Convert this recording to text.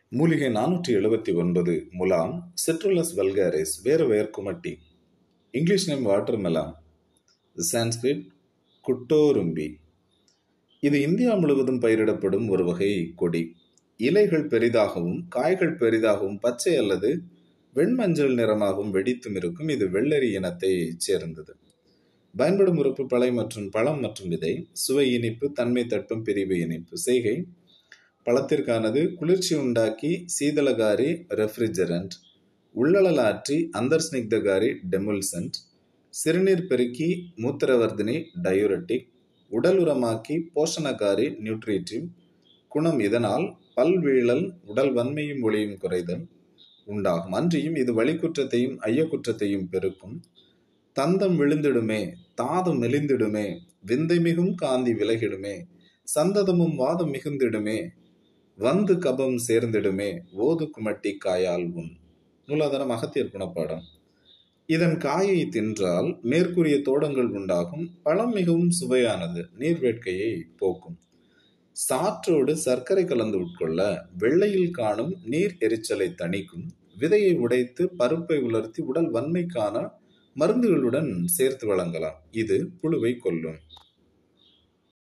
மூலிகை 479 முலாம், சிட்ருலஸ் வல்காரிஸ், வேறு வேர்க்குமட்டி. இங்கிலீஷ் நேம் வாட்டர்மெலான், சான்ஸ்கிரிட் குட்டோரும்பி. இது இந்தியா முழுவதும் பயிரிடப்படும் ஒரு வகை கொடி. இலைகள் பெரிதாகவும் காய்கள் பெரிதாகவும் பச்சை அல்லது வெண்மஞ்சள் நிறமாகவும் வெடித்தும் இருக்கும். இது வெள்ளரி இனத்தை சேர்ந்தது. பயன்படும் உறுப்பு பழை மற்றும் பழம் மற்றும் விதை. சுவை இனிப்பு, தன்மை தட்பம், பிரிவு இனிப்பு. செய்கை பழத்திற்கானது. குளிர்ச்சி உண்டாக்கி சீதளகாரி ரெஃப்ரிஜரண்ட், உள்ளழலாற்றி அந்தர்ஸ்னிக்தகாரி டெமுல்சன்ட், சிறுநீர் பெருக்கி மூத்திரவர்தினி டயூரட்டிக், உடல் உரமாக்கி போஷணகாரி நியூட்ரிட்டிவ். குணம் இதனால் பல்வீழல், உடல் வன்மையும் ஒளியும் குறைதல் உண்டாகும். அன்றியும் இது வலிக்குற்றத்தையும் ஐயக்குற்றத்தையும் பெருக்கும். தந்தம் விழுந்திடுமே, தாதும் மெலிந்திடுமே, விந்தை மிகும் காந்தி விலகிடுமே, சந்ததமும் வாதம் மிகுந்திடுமே, வந்து கபம் சேர்ந்திடுமே, ஓது குமட்டி காயால் உண். மூலாதாரம் அகத்தியர் குணப்பாடம். இதன் காயை தின்றால் மேற்கூறிய தோடங்கள் உண்டாகும். பழம் மிகவும் சுவையானது, நீர்வேட்கையை போக்கும். சாற்றோடு சர்க்கரை கலந்து உட்கொள்ள வெள்ளையில் காணும் நீர் எரிச்சலை தணிக்கும். விதையை உடைத்து பருப்பை உலர்த்தி உடல் வன்மைக்கான மருந்துகளுடன் சேர்த்து வழங்கலாம். இது புழுவை கொல்லும்.